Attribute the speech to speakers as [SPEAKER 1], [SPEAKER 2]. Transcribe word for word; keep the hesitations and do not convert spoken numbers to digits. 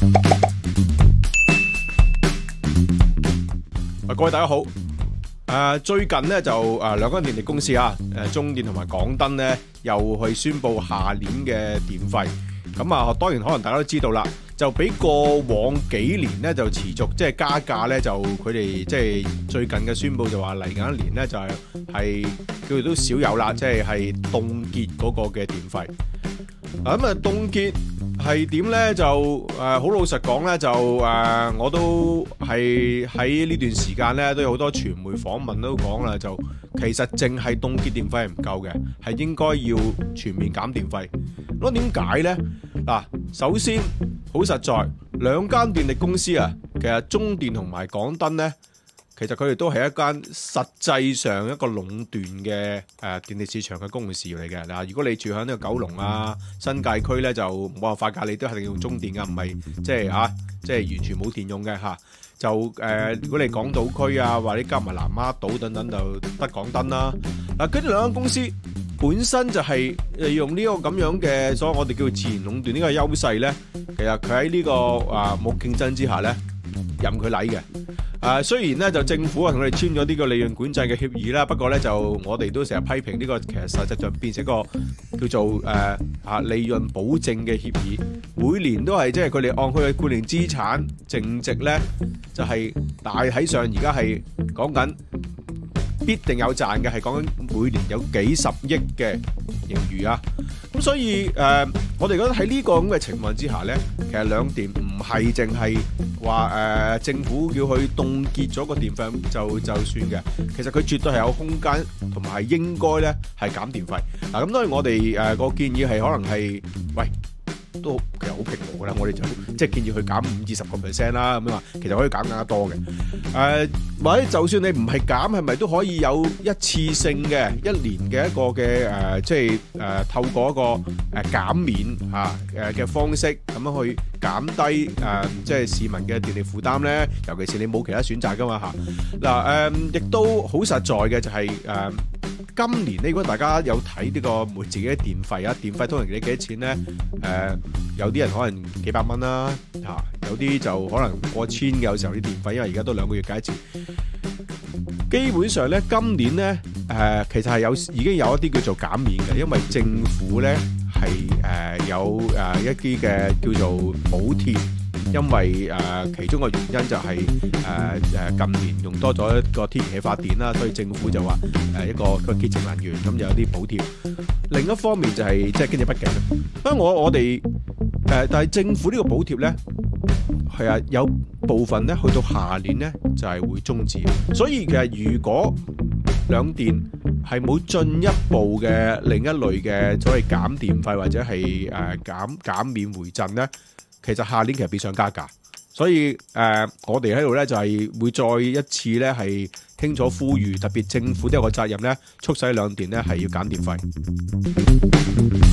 [SPEAKER 1] 各位大家好，誒、呃、最近咧就誒兩間電力公司啊，誒中電同埋港燈咧又去宣布下年嘅電費。咁啊，當然可能大家都知道啦，就比過往幾年咧就持續即係加價咧，就佢哋即係最近嘅宣布就話嚟緊一年咧就係係叫做都少有啦，即係係凍結嗰個嘅電費。咁啊凍結係點咧？就誒好、呃、老實講咧，就誒、呃、我都係喺呢段時間咧都有好多傳媒訪問都講啦，就其實淨係凍結電費係唔夠嘅，係應該要全面減電費。咁點解咧？嗱，首先好實在，兩間電力公司啊，其實中電同埋港燈咧，其實佢哋都係一間實際上一個壟斷嘅誒、呃、電力市場嘅公用事業嚟嘅。嗱，如果你住喺呢個九龍啊、新界區咧，就冇辦法㗎，你都係用中電㗎，唔係即係嚇，即係完全冇電用嘅嚇。就誒、呃，如果你港島區啊，或者加埋南丫島等等，就得港燈啦。嗱，跟住兩間公司本身就係利用呢個咁樣嘅，所以我哋叫做自然壟斷呢個優勢咧。其實佢喺呢個啊冇競爭之下咧，任佢嚟嘅。誒、啊、雖然咧就政府啊同佢哋簽咗呢個利潤管制嘅協議啦，不過咧就我哋都成日批評呢個其實實際上變成一個叫做誒啊利潤保證嘅協議，每年都係即係佢哋按佢嘅固定資產淨值咧，就係、是、大體上而家係講緊必定有賺嘅，係講緊每年有幾十億嘅盈餘啊！咁所以誒、呃，我哋覺得喺呢個咁嘅情況之下咧，其實兩電唔係淨係話誒政府要去凍結咗個電費就就算嘅，其實佢絕對係有空間同埋係應該咧係減電費。嗱，咁當然我哋誒個建議係可能係喂。都其實好平和㗎啦，我哋就即係建議佢減五至十個 percent 啦，咁樣話其實可以減更加多嘅。誒、呃，或者就算你唔係減，係咪都可以有一次性嘅一年嘅一個嘅誒、呃，即係誒、呃、透過一個誒、呃、減免嚇誒嘅方式咁樣去減低誒、呃、即係市民嘅電力負擔咧？尤其是你冇其他選擇㗎嘛嚇。嗱誒，亦都好實在嘅就係、是、誒。呃今年咧，如果大家有睇呢個每自己嘅電費啊，電費通常你幾多錢咧？誒、呃，有啲人可能幾百蚊啦，嚇、啊，有啲就可能過千嘅，有時候啲電費，因為而家都兩個月計一次。基本上咧，今年咧，誒、呃，其實係有已經有一啲叫做減免嘅，因為政府咧係誒有誒、呃、一啲嘅叫做補貼。因為誒、呃、其中個原因就係誒誒近年用多咗一個天然氣發電啦，所以政府就話誒、呃、一個一個潔淨能源咁就有啲補貼。另一方面就係、是、即係經濟不景。所以我我哋誒、呃、但係政府呢個補貼咧係啊有部分咧去到下年咧就係、是、會終止。所以其實如果兩電係冇進一步嘅另一類嘅所謂減電費或者係誒、呃、減減免回贈咧。其實下年其實變相加價，所以誒、呃，我哋喺度咧就係、是、會再一次咧係清楚呼籲，特別政府都有個責任咧，促使兩電咧係要減電費。